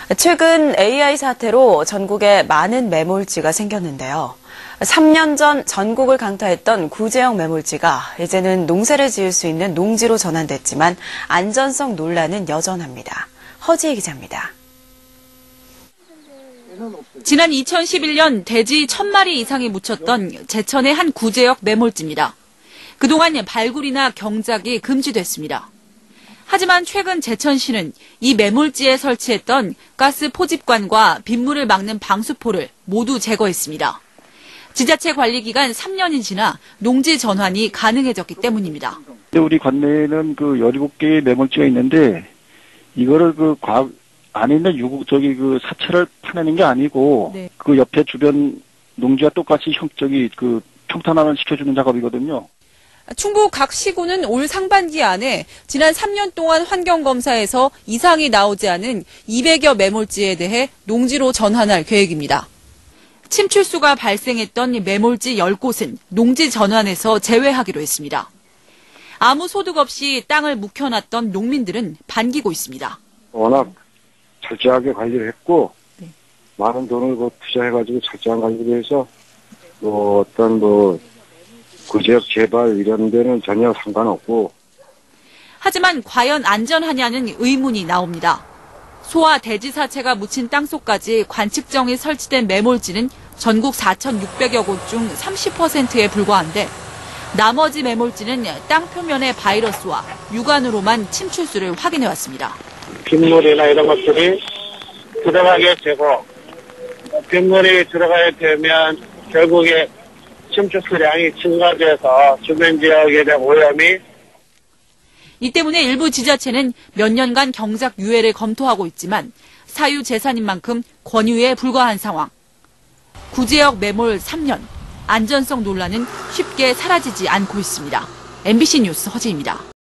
최근 AI 사태로 전국에 많은 매몰지가 생겼는데요. 3년 전 전국을 강타했던 구제역 매몰지가 이제는 농사를 지을 수 있는 농지로 전환됐지만 안전성 논란은 여전합니다. 허지혜 기자입니다. 지난 2011년 돼지 1,000마리 이상이 묻혔던 제천의 한 구제역 매몰지입니다. 그동안 발굴이나 경작이 금지됐습니다. 하지만 최근 제천시는 이 매몰지에 설치했던 가스 포집관과 빗물을 막는 방수포를 모두 제거했습니다. 지자체 관리 기간 3년이 지나 농지 전환이 가능해졌기 때문입니다. 우리 관내에는 17개의 매몰지가 있는데 이거를 안에 있는 사체를 파내는 게 아니고 네. 그 옆에 주변 농지와 똑같이 평탄화를 시켜주는 작업이거든요. 충북 각 시군은 올 상반기 안에 지난 3년 동안 환경검사에서 이상이 나오지 않은 200여 매몰지에 대해 농지로 전환할 계획입니다. 침출수가 발생했던 매몰지 10곳은 농지 전환에서 제외하기로 했습니다. 아무 소득 없이 땅을 묵혀놨던 농민들은 반기고 있습니다. 워낙 철저하게 관리를 했고 많은 돈을 투자해가지고 철저한 관리를 해서 구제역 개발 이런 데는 전혀 상관없고. 하지만 과연 안전하냐는 의문이 나옵니다. 소와 돼지 사체가 묻힌 땅속까지 관측정이 설치된 매몰지는 전국 4,600여 곳 중 30%에 불과한데 나머지 매몰지는 땅 표면의 바이러스와 육안으로만 침출수를 확인해왔습니다. 빗물이나 이런 것들이 들어가게 되고 빗물이 들어가게 되면 결국에 침출수량이 증가돼서 주변 지역에 대한 오염이. 이 때문에 일부 지자체는 몇 년간 경작 유예를 검토하고 있지만 사유재산인 만큼 권유에 불과한 상황. 구제역 매몰 3년, 안전성 논란은 쉽게 사라지지 않고 있습니다. MBC 뉴스 허지입니다.